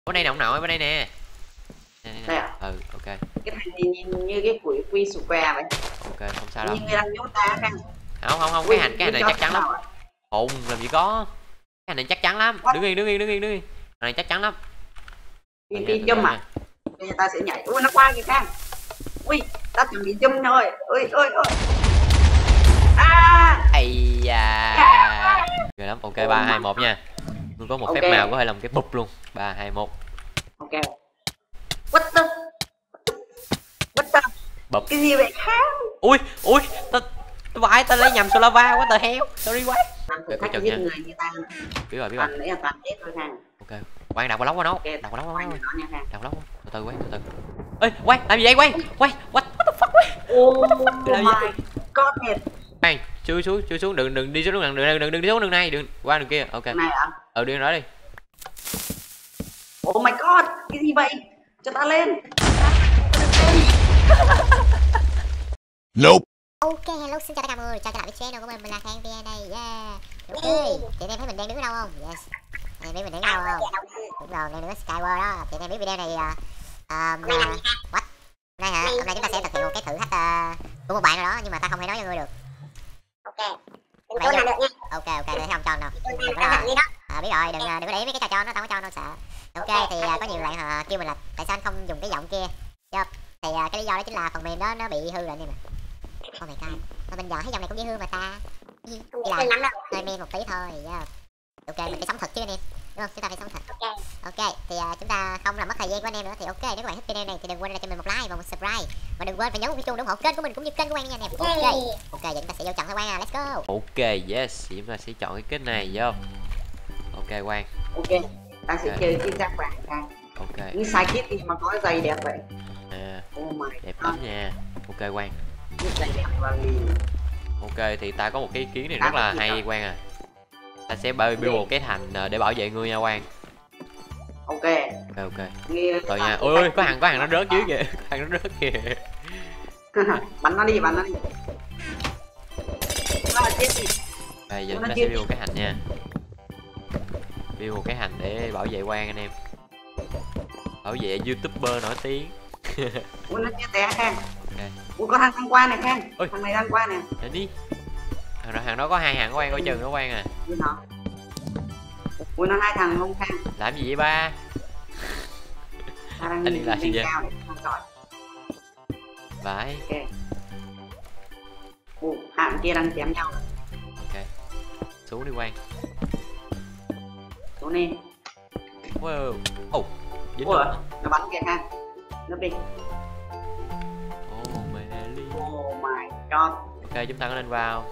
Bên đây nè ông nội, bên đây nè. Đây à? Ừ, ok. Cái thằng nhìn như cái củi quy square vậy. Ok, không sao đâu. Như người đang nhốt ta Khang. Không, cái hành này chắc chắn lắm. Hùng làm gì có. Cái hành này chắc chắn lắm. Đứng yên. Hành này chắc chắn lắm. Đi châm à? Bây giờ ta sẽ nhảy. Ui nó qua kìa Khang. Ui, ta chuẩn bị châm rồi. Ôi. Ây da. Ghê lắm. Ok, 3 2 1 nha. Tôi có một phép màu có thể làm cái bụp luôn. 3 2 1. Ok. What the? Bụp. Cái gì vậy Khang? Ui, tao lấy nhầm Solava quá, tao heo. Sorry quá. Thử thách giết người như ta. Biết rồi. Toàn đấy là toàn chết thôi Khang. Ok. Quang đặt vào lóc qua nó. Đặt vào lóc nha Khang. Đặt lóc. Từ từ. Ê, Quang, làm gì vậy Quang? What the fuck Quang? Oh my god. Quang, chui xuống, đừng đi xuống đường này, đừng đi xuống đường này, đừng qua đường kia. Ok. Này hả? Đi đó đi. Oh my god, cái gì vậy? Cho ta lên. Nope. Ok, hello, xin chào tất cả mọi người, chào trở lại với channel của mình là Khang Pia đây, yeah. Ok, thì anh em thấy mình đang đứng ở đâu không? Yes. Anh em biết mình đứng ở đâu không? Đúng rồi, đang đứng ở Skyward đó. Thì anh em biết video này what? Hôm nay hả? Hôm nay chúng ta sẽ thực hiện một cái thử thách của một bạn nào đó nhưng mà ta không thể nói cho người được. Ok. Đừng có làm được nha. Ok, để không cho đâu. Đừng có lo. Biết rồi, đừng có để ý mấy cái trò cho nó, tao không có cho nó sợ. Ok, thì có nhiều bạn họ kêu mình là tại sao anh không dùng cái giọng kia. Thì cái lý do đó chính là phần mềm đó nó bị hư rồi anh em ạ. Oh my god, mà mình dọn thấy dòng này cũng dễ hư mà ta. Chỉ là hơi men một tí thôi. Ok, mình phải sống thật chứ anh em, đúng không? Chúng ta phải sống thật. Ok, thì chúng ta không làm mất thời gian của anh em nữa. Thì ok, nếu các bạn thích video này thì đừng quên cho mình một like và một subscribe, và đừng quên phải nhấn một cái chuông ủng hộ kênh của mình cũng như kênh của Quang nha anh em. Ok, vậy chúng ta sẽ vô chọn thôi Quang à, let's go. Ok, yes, thì chúng ta sẽ chọn cái kênh này vô. Ok Quang. Ok, ta sẽ chơi cái giác vàng Khang. Ok. Như sai kit mà có giày đẹp vậy. Oh my đẹp lắm nha. Ok Quang. Giày đẹp và liền. Ok, thì ta có một cái ý kiến này rất là hay Quang à. Ta sẽ build một cái thành để bảo vệ ngươi nha Quang. Ok. Rồi nha. Ôi, có hàng nó rớt dưới kìa. Có hàng nó rớt kìa. Bắn nó đi. Nó là chết gì? Bây giờ chúng ta sẽ build một cái hành nha. Build một cái hành để bảo vệ Quang anh em. Bảo vệ YouTuber nổi tiếng. Ui nó chết té Khang. Ok. Ui có thằng qua này Khang. Thằng này đang qua nè. Để đi. Thằng đó có 2 hàng của Quang, coi chừng đó Quang à. Ui nó 2 thằng không Khang. Làm gì vậy ba? Anh đi làm gì vậy? Vãi. Ok. Hạng kia đang chém nhau. Ok. Xuống đi Quang. Xuống đi. Wow. Dính ủa, nó bắn kìa Khang. Nấp đi. Oh my god. Ok, chúng ta có nên vào.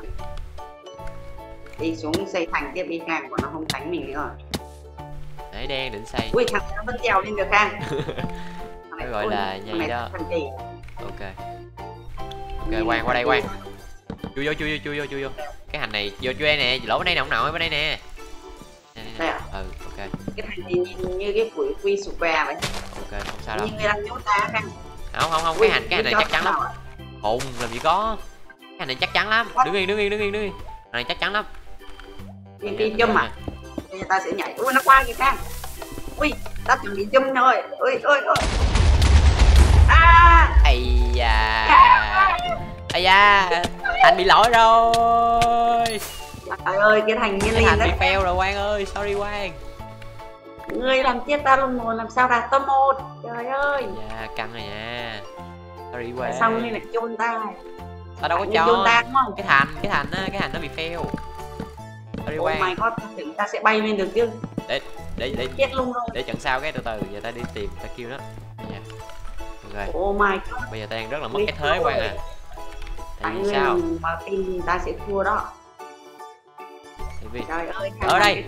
Đi xuống xây thành tiếp đi Khang, còn nó không đánh mình nữa rồi. Nãy đen định xây. Ui thằng nó vẫn trèo lên được Khang. Nó gọi là nhây đó. Ok. Ok, Quang qua đây Quang. Chui vô. Cái hành này vô đây nè, lỗ bên đây nè ông nội, bên đây nè. Đây à? Ok. Cái thành nhìn như cái củi quy square vậy. Ok, không sao đâu. Như người đang nhốt ta Khang. Không, cái hành này chắc chắn lắm. Hùng làm gì có. Cái hành này chắc chắn lắm. Đứng yên. Hành này chắc chắn lắm. Đi châm à? Bây giờ ta sẽ nhảy. Ui nó qua kìa Khang. Ui, ta chuẩn bị châm rồi. Ôi. Ây da, anh bị lỗi rồi. Trời ơi, cái thành nhiên liền bị fail rồi Quang ơi, sorry Quang. Ngươi làm chết ta luôn rồi, làm sao đạt top 1. Trời ơi. Dạ, căng rồi nha. Sorry Quang. Xong nên lại chôn ta. Ta đâu có cho. Cái thành nó bị fail. Sorry Quang. Oh my god, tưởng ta sẽ bay lên được chứ. Để chết luôn rồi. Để trận sau cái từ giờ ta đi tìm, ta kêu nó. Dạ. Ok. Oh my god. Bây giờ ta đang rất là mất cái thế Quang à. Tại vì sao? Mà tin ta sẽ thua đó. Vì... Trời ơi, ở đây.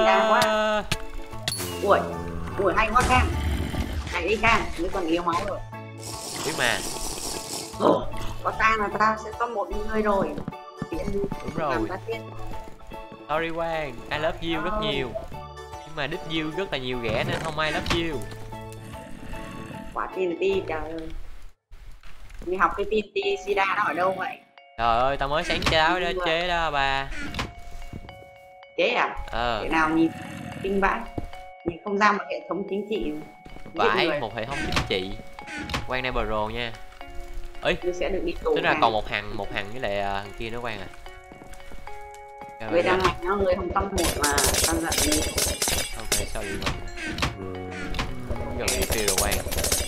Ui hay quá Khang. Chạy đi Khang, ngươi còn yếu máu rồi. Biết mà. Có ta là ta sẽ có một người rồi. Đúng rồi. Sorry Quang, I love you rất nhiều. Nhưng mà đích you rất là nhiều ghẻ nên không ai love you. Quả TNT trời ơi. Đi học cái TNT Sida nó ở đâu vậy? Trời ơi, tao mới sáng chế đó bà. Chế à? Thế nào nhìn kinh vãi. Nhìn không gian một hệ thống chính trị. Vãi, một hệ thống chính trị. Quang Neighbor nha. Ấy, Ngươi sẽ được đi tù. tính ra còn một hàng với lại thằng kia nữa Quang à. Người đang mạnh nó người không tâm một mà tao giận đi. Ok, sorry Quang. Gần đi kia rồi Quang.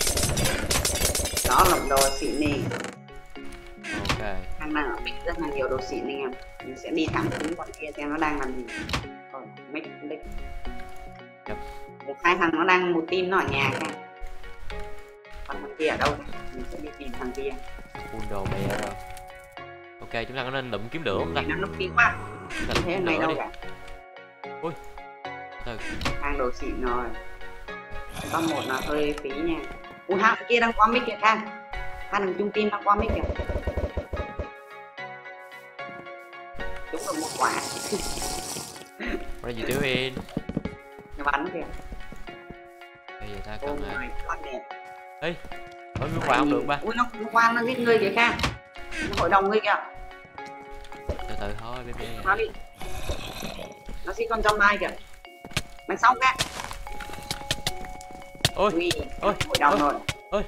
Đó là đồ xịn nè. Ok. Thằng nào ở Bích rất là nhiều đồ xịn anh em. Mình sẽ đi thăm thúng bọn kia xem nó đang làm gì. Rồi, Bích. Yep. Một hai thằng nó đang một team nó ở nhà kìa. Còn thằng kia ở đâu? Mình sẽ đi tìm thằng kia. Full đồ bè rồi. Ok, chúng ta có nên lụm kiếm lửa không ta? Nó núp kín quá. Chúng ta lụm Thế kiếm này lửa đâu đi. cả. Ui. Từ. Hàng đồ xịn rồi. Con một là hơi phí nha. Ui thằng kia đang qua mic kìa Khang. Hai thằng chung team đang qua mic kìa. Đúng là một quả. What are you doing? Nó bắn kìa. Bây giờ ta Ôi cần con đẹp. ê, có gương quả không được ba? Ui nó qua nó giết ngươi kìa Khang. Nó hội đồng ngươi kìa. Từ từ thôi baby. Nó đi. Nó giết con trong mai kìa. Mày xong Khang. Ôi, ôi, hội đồng rồi. ôi.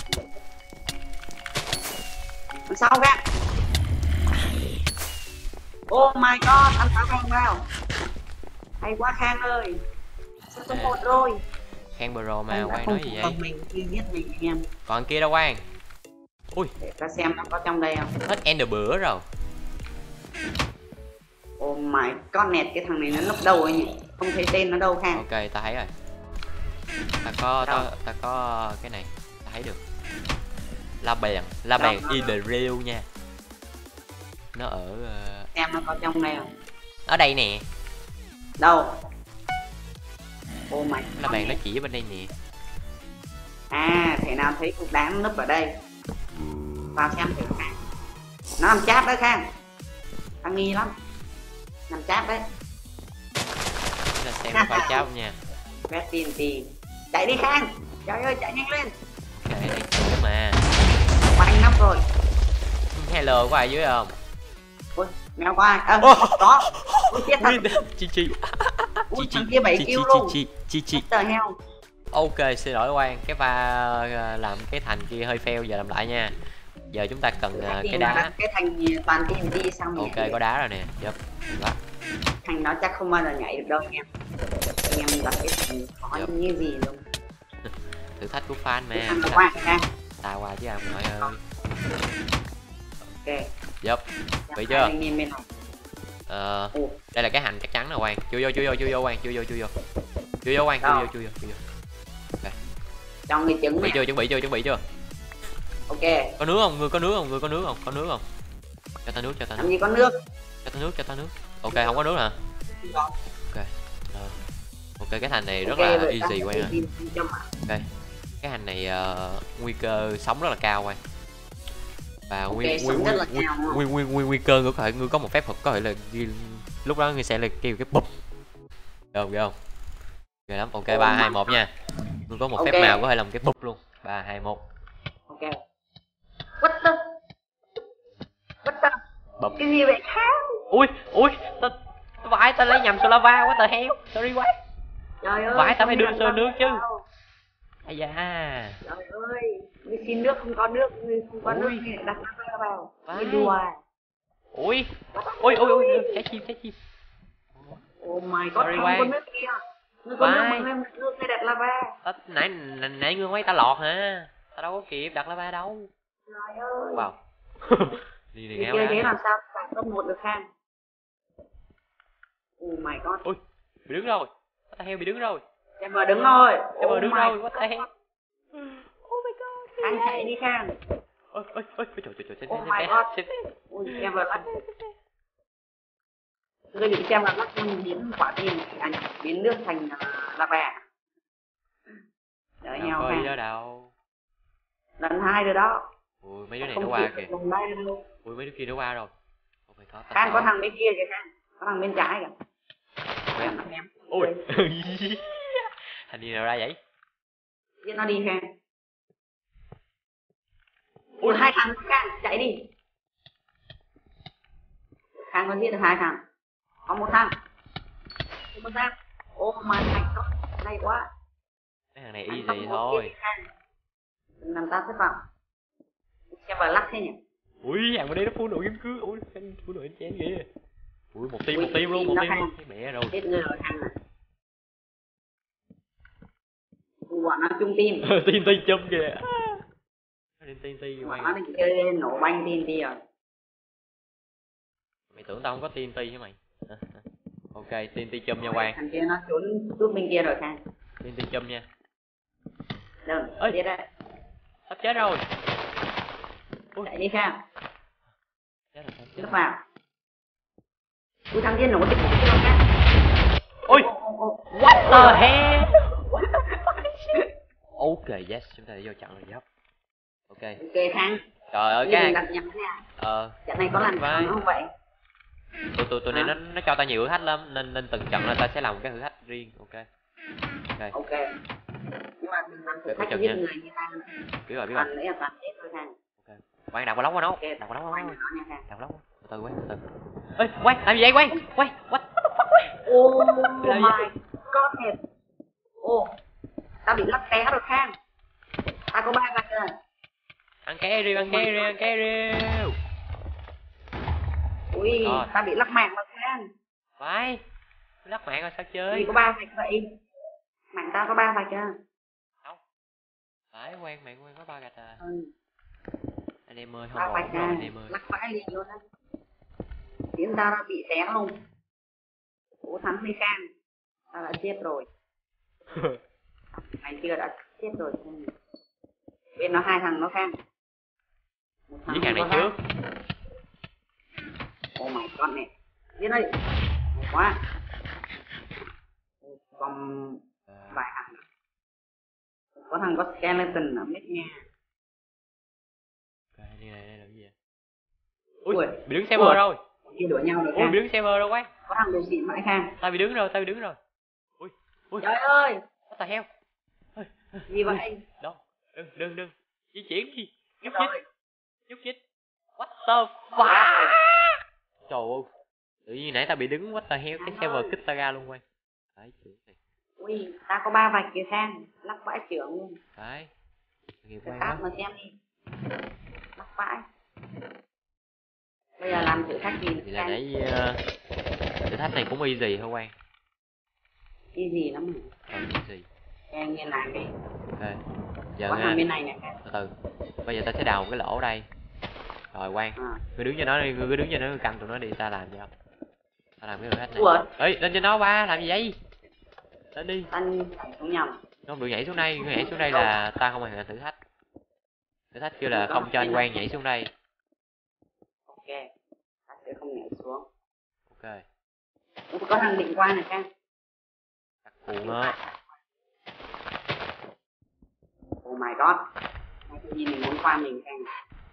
Mày xong Khang. Oh my god, ăn pháo Khang vào. Hay quá Khang ơi. Sao số 1 rồi. Khang Pro mà Quang nói gì vậy? Mình khi giết mình anh em. Còn kia đâu Quang? Ui, Để ta xem nó có trong đây không. hết end bữa rồi. Oh my god nẹt, cái thằng này nó núp đâu anh nhỉ? Không thấy tên nó đâu Khang. Ok, ta thấy rồi. Ta có cái này, ta thấy được. La bàn in the real nha. Nó ở Xem nó có trong đây không. ở đây nè. Đâu? Oh my La bàn nó chỉ ở bên đây nè. À, thể nào thấy cục đá nó núp ở đây. Vào xem thử Khang. Nó làm cháp đấy Khang. Thằng nghi lắm. Làm cháp đấy. Chúng ta xem có phải cháo không nha. Red TNT. Chạy đi Khang. Trời ơi, chạy nhanh lên. Chạy đi mà. Bánh nóc rồi. Hello có ai dưới không? Ôi, mèo có ai? Có. Ôi, chết thật. Chi. Ui, thằng kia 7 kill luôn. Chi. Tờ heo. Ok, xin lỗi Quang, cái pha làm cái thành kia hơi fail, giờ làm lại nha. Giờ chúng ta cần cái đá. Cái thành toàn team đi xong rồi. Ok, có đá rồi nè. Yep. Đó. Thành nó chắc không bao giờ nhảy được đâu anh em. Anh em đặt cái thành khó như gì luôn. Thử thách của fan mà. Thằng qua Khang. Ta qua chứ ông nội ơi. Ok. Yep. Bị chưa? Anh em bên này. Đây là cái hành chắc chắn nè Quang. Chui vô Quang, chui vô Quang, chui vô. Okay. Cho người trứng này. Chuẩn bị chưa? Ok. Có nước không? Người có nước không? Cho ta nước. Làm gì có nước? Cho ta nước. Ok, không có nước hả? Ok. Ok, cái thành này rất là easy Quang ơi. Ok. Cái hành này nguy cơ sống rất là cao Quang. Và nguy cơ của ngươi có một phép thuật có thể là lúc đó ngươi sẽ là kêu cái bụp. Được không? Ghê lắm. Ok, 3 2 1 nha. Ngươi có một phép màu có thể làm cái bụp luôn. 3 2 1. Ok. What the? Bụp. Cái gì vậy Khang? Ui, ta lấy nhầm lava quá, tờ heo. Sorry quá. Trời ơi. Vãi, ta phải đưa sơ nước chứ. Ây da. Trời ơi, ngươi xin nước không có nước, ngươi không có nước thì đặt nó vào. Ngươi đùa. Ui, trái chim. Oh my god, không có nước kia. Ngươi có nước mà ngươi đặt lava. Nãy ngươi mấy ta lọt hả? Ta đâu có kịp đặt lava đâu. Trời ơi. Wow. Đi ngáo chơi thế làm sao đạt top 1 được Khang? Oh my god. Ui, bị đứng rồi. Ta heo bị đứng rồi. Em vừa đứng rồi. Em vừa đứng rồi, what the hell? Oh my god. Khang chạy đi Khang. Ôi, trời. Oh my god. Ui, em vừa lắc. Ngươi định xem là lắc biến quả tim biến nước thành lava. Đợi nhau Khang. Đó đâu. Lần 2 rồi đó. Ui, mấy đứa này nó qua kìa. Ui, mấy đứa kia nó qua rồi. Oh my god. Khang có thằng bên kia kìa Khang. Có thằng bên trái kìa. Ui. Thành gì nào ra vậy? Giết nó đi Khang. Ui, 2 thằng Khang, chạy đi. Khang có giết được 2 thằng. Có 1 thằng. Oh my god. hay quá. Cái thằng này easy thôi. Làm ta thất vọng. Xem vào lắc thế nhỉ. Ui thằng bên đây nó full đội game cứ. Ui full đội chén kìa. Ui một team luôn, một team luôn. Mẹ rồi. Chết người rồi thằng này. Bọn nó chung team. TNT chum kìa. TNT bọn nó định chơi nổ banh TNT rồi. Mày tưởng tao không có TNT hả mày? Ok, TNT chum nha Quang. Thằng kia nó trốn rút bên kia rồi Khang. TNT chum nha. Đâu, chết đấy. Sắp chết rồi. Chạy đi Khang. Chết rồi, chết vào. Ui thằng kia nổ tiếp rồi Khang. Ôi, what the hell? Ok, yes, chúng ta đã vô trận rồi giáp. Ok. Ok Khang. Trời ơi cái trận này có làm sao nó không vậy? Tụi này nó cho ta nhiều thử thách lắm nên từng trận là ta sẽ làm một cái thử thách riêng. Ok. Ok. Nhưng mà đừng làm thử thách giết người như ta. Biết rồi. Toàn lấy là toàn chết thôi Khang. Ok. Quang đặt vào lóc qua nó. Đặt vào lóc qua nó. Đặt vào lóc. Từ Quang, từ. Ê, Quang, làm gì vậy Quang? Quang, what? Oh my god. Ô. Tao bị lắc té rồi Khang. Tao có 3 vạch rồi. Ăn ké rêu. Ui, tao bị lắc mạng rồi Khang. Phải. Lắc mạng rồi sao chơi? Có 3 vạch vậy. Mạng tao có 3 vạch à? Không. Phải Quang, mạng Quang có 3 gạch à. Anh em ơi, không ổn rồi anh em ơi. Lắc phải liền luôn á. Tiếng tao đã bị té luôn. Ủa thắng với Khang. Tao đã chết rồi. Mày chưa đã chết rồi. Bên nó 2 thằng nó Khang. Giết thằng này trước. Oh my god nè. Giết đây. Quá. Còn vài thằng nữa. Có thằng có skeleton ở mết nha. Ok, đây là cái gì vậy? Ui, bị đứng server rồi. Kia đuổi nhau rồi. Ui, bị đứng server rồi quá. Có thằng đồ xịn mãi Khang. Tao bị đứng rồi. Ui. Trời ơi. What the hell? Gì vậy? Đâu? Đừng. Di chuyển đi. Nhúc nhích. What the fuck? Trời ơi. Tự nhiên nãy tao bị đứng what the hell, cái server kích ta ra luôn quay. Đấy, chuyện này. Ui, tao có 3 vạch kìa Khang, lắc vãi trưởng luôn. Đấy. Nghiệp quan quá. Mà xem đi. Lắc vãi. Bây giờ làm thử thách gì nữa? Thì là nãy thử thách này cũng easy thôi Quang. Easy lắm. Easy. Em nghe làm đi. Ok. Giờ có thằng bên này nè. Từ. Bây giờ ta sẽ đào một cái lỗ ở đây. Rồi Quang, ngươi đứng cho nó đi, ngươi đứng cho nó cầm tụi nó đi, ta làm cho. Ta làm cái thử thách này. Ê, lên cho nó ba, làm gì vậy? Lên đi. Anh xuống nhầm. Nó không được nhảy xuống đây, ngươi nhảy xuống đây là ta không hoàn thành thử thách. Thử thách kêu là không cho anh Quang nhảy xuống đây. Ok. Ta sẽ không nhảy xuống. Ok. Có thằng định qua này Khang. Đặt cuộn á. Oh my god. Tự nhiên mình muốn qua mình Khang.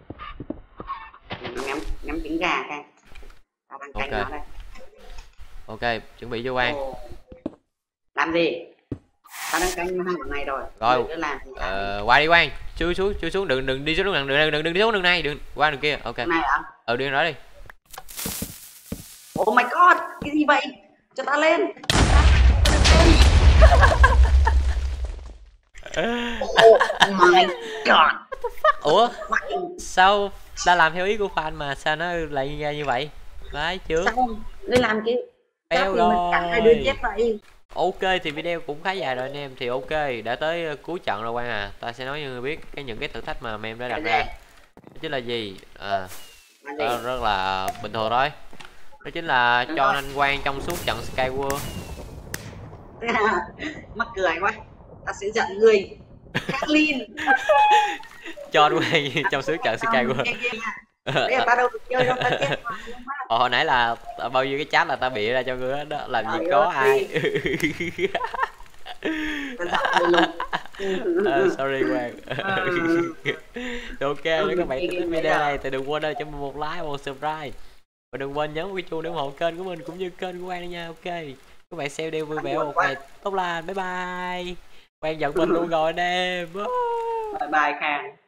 Mình ngắm trứng gà Khang. Tao đang canh nó đây. Ok, chuẩn bị cho Quang. Làm gì? Tao đang canh hai thằng này rồi. Rồi. Qua đi Quang. Chui xuống, đừng đi xuống đừng đi xuống đường này, đừng qua đường kia. Ok. Này hả? Đi đó đi. Oh my god, cái gì vậy? Cho ta lên. Oh my god. Ủa? Sao ta làm theo ý của fan mà sao nó lại ra như vậy? Phải chưa? Sao không? Ngươi làm cái Béo rồi. cả hai đứa chết vậy. Ok thì video cũng khá dài rồi anh em. Thì ok, đã tới cuối trận rồi Quang à. Ta sẽ nói cho người biết những cái thử thách mà em đã đặt ra. Đó chính là gì? Rất là bình thường thôi. Đó chính là cho anh Quang trong suốt trận Skyward. Mắc cười quá. Ta sẽ giận người. Kathleen. Cho anh Quang trong suốt trận Skyward. Đấy là ta đâu được chơi đâu, ta chết. Hồi nãy là bao nhiêu cái chat là ta bịa ra cho người đó, làm gì có ai. Sorry Quang. Ok, nếu các bạn thích video này thì đừng quên cho mình một like, một subscribe. Và đừng quên nhấn cái chuông để ủng hộ kênh của mình cũng như kênh của Quang nữa nha. Ok. Các bạn xem video vui vẻ một ngày tốt lành. Bye bye. Quang giận mình luôn rồi anh em. Bye bye Khang.